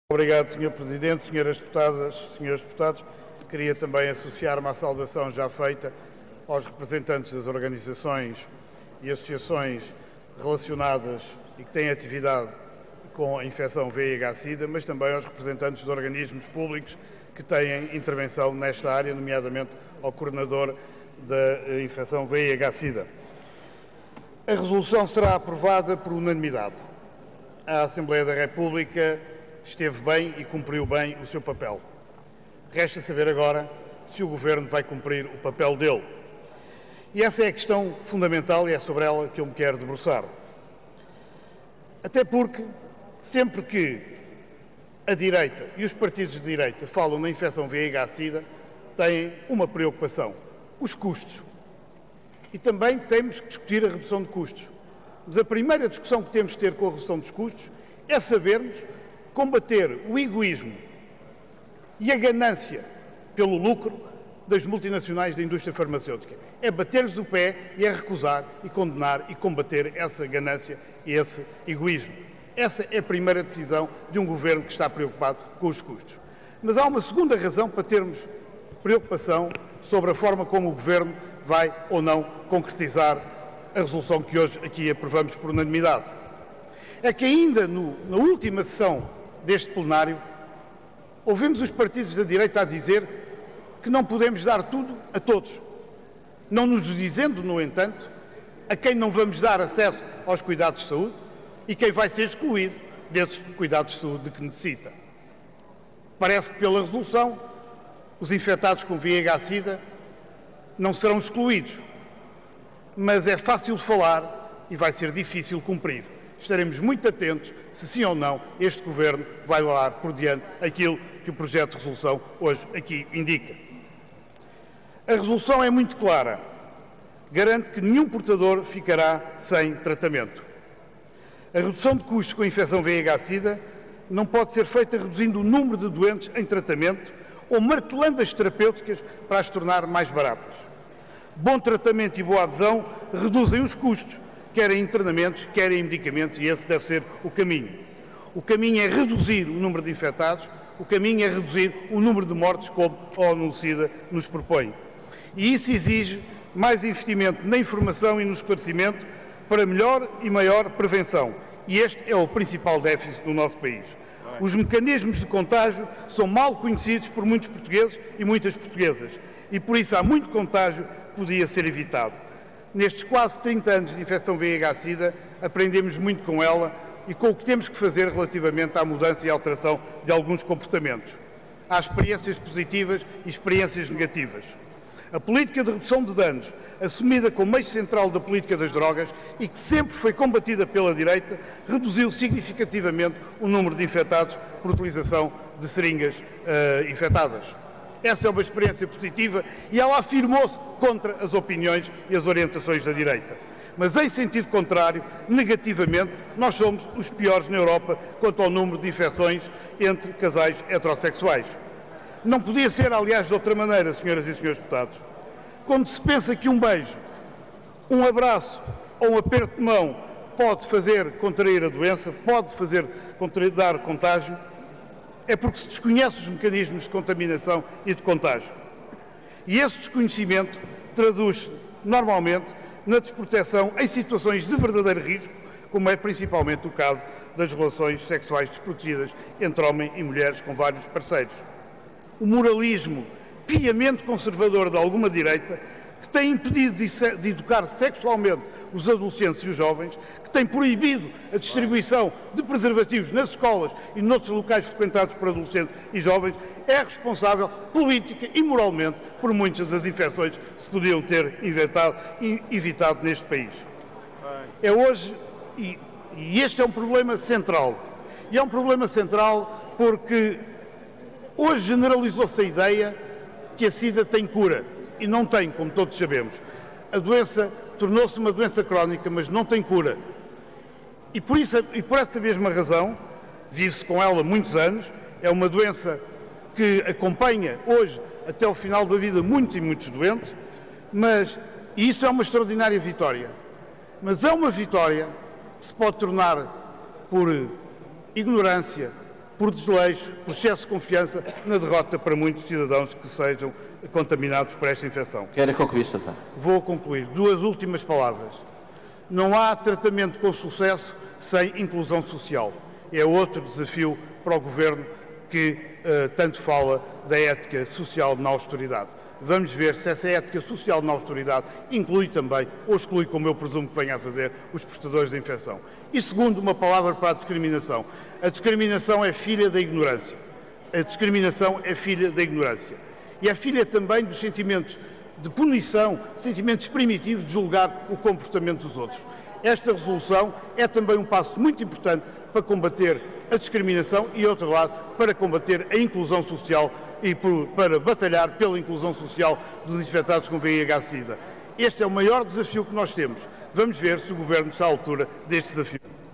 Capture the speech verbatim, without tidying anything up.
Obrigado, senhor Presidente, senhoras deputadas, senhores deputados. Queria também associar-me à saudação já feita aos representantes das organizações e associações relacionadas e que têm atividade com a infecção V I H-Sida, mas também aos representantes de organismos públicos que têm intervenção nesta área, nomeadamente ao coordenador da infecção V I H-Sida. A resolução será aprovada por unanimidade. A Assembleia da República esteve bem e cumpriu bem o seu papel. Resta saber agora se o Governo vai cumprir o papel dele. E essa é a questão fundamental e é sobre ela que eu me quero debruçar. Até porque, sempre que a direita e os partidos de direita falam na infecção V I H-Sida, têm uma preocupação: os custos. E também temos que discutir a redução de custos. Mas a primeira discussão que temos que ter com a redução dos custos é sabermos combater o egoísmo e a ganância pelo lucro das multinacionais da indústria farmacêutica. É bater-lhes o pé e é recusar e condenar e combater essa ganância e esse egoísmo. Essa é a primeira decisão de um governo que está preocupado com os custos. Mas há uma segunda razão para termos preocupação sobre a forma como o governo vai ou não concretizar a resolução que hoje aqui aprovamos por unanimidade. É que ainda no, na última sessão deste plenário, ouvimos os partidos da direita a dizer que não podemos dar tudo a todos, não nos dizendo, no entanto, a quem não vamos dar acesso aos cuidados de saúde e quem vai ser excluído desses cuidados de saúde de que necessita. Parece que pela resolução os infectados com V I H-Sida não serão excluídos, mas é fácil falar e vai ser difícil cumprir. Estaremos muito atentos se sim ou não este Governo vai levar por diante aquilo que o projeto de resolução hoje aqui indica. A resolução é muito clara. Garante que nenhum portador ficará sem tratamento. A redução de custos com a infecção V I H-Sida não pode ser feita reduzindo o número de doentes em tratamento ou martelando as terapêuticas para as tornar mais baratas. Bom tratamento e boa adesão reduzem os custos, quer em internamentos, quer em medicamentos, e esse deve ser o caminho. O caminho é reduzir o número de infectados, o caminho é reduzir o número de mortes, como a ONU-Sida nos propõe. E isso exige mais investimento na informação e no esclarecimento para melhor e maior prevenção. E este é o principal déficit do nosso país. Os mecanismos de contágio são mal conhecidos por muitos portugueses e muitas portuguesas, e por isso há muito contágio que podia ser evitado. Nestes quase trinta anos de infecção V I H-Sida, aprendemos muito com ela e com o que temos que fazer relativamente à mudança e alteração de alguns comportamentos. Há experiências positivas e experiências negativas. A política de redução de danos, assumida como eixo central da política das drogas e que sempre foi combatida pela direita, reduziu significativamente o número de infectados por utilização de seringas uh, infectadas. Essa é uma experiência positiva e ela afirmou-se contra as opiniões e as orientações da direita. Mas, em sentido contrário, negativamente, nós somos os piores na Europa quanto ao número de infecções entre casais heterossexuais. Não podia ser, aliás, de outra maneira, senhoras e senhores deputados. Quando se pensa que um beijo, um abraço ou um aperto de mão pode fazer contrair a doença, pode fazer contrair, dar contágio, é porque se desconhece os mecanismos de contaminação e de contágio. E esse desconhecimento traduz-se, normalmente, na desproteção em situações de verdadeiro risco, como é principalmente o caso das relações sexuais desprotegidas entre homens e mulheres com vários parceiros. O moralismo piamente conservador de alguma direita, que tem impedido de, de educar sexualmente os adolescentes e os jovens, que tem proibido a distribuição de preservativos nas escolas e noutros locais frequentados por adolescentes e jovens, é responsável política e moralmente por muitas das infecções que se podiam ter inventado e evitado neste país. É hoje, e, e este é um problema central, e é um problema central porque hoje generalizou-se a ideia que a SIDA tem cura. E não tem, como todos sabemos. A doença tornou-se uma doença crónica, mas não tem cura. E por, isso, e por essa mesma razão, vive-se com ela muitos anos, é uma doença que acompanha hoje, até o final da vida, muitos e muitos doentes, mas, e isso é uma extraordinária vitória. Mas é uma vitória que se pode tornar por ignorância, por desleixo, por excesso de confiança na derrota para muitos cidadãos que sejam contaminados por esta infecção. Quero concluir, senhor Deputado. Vou concluir. Duas últimas palavras. Não há tratamento com sucesso sem inclusão social. É outro desafio para o Governo que uh, tanto fala da ética social na austeridade. Vamos ver se essa ética social na austeridade inclui também, ou exclui, como eu presumo que venha a fazer, os portadores da infecção. E segundo, uma palavra para a discriminação. A discriminação é filha da ignorância. A discriminação é filha da ignorância. E é filha também dos sentimentos de punição, sentimentos primitivos de julgar o comportamento dos outros. Esta resolução é também um passo muito importante para combater a discriminação e, outro lado, para combater a inclusão social e por, para batalhar pela inclusão social dos infectados com V I H SIDA. Este é o maior desafio que nós temos. Vamos ver se o Governo está à altura deste desafio.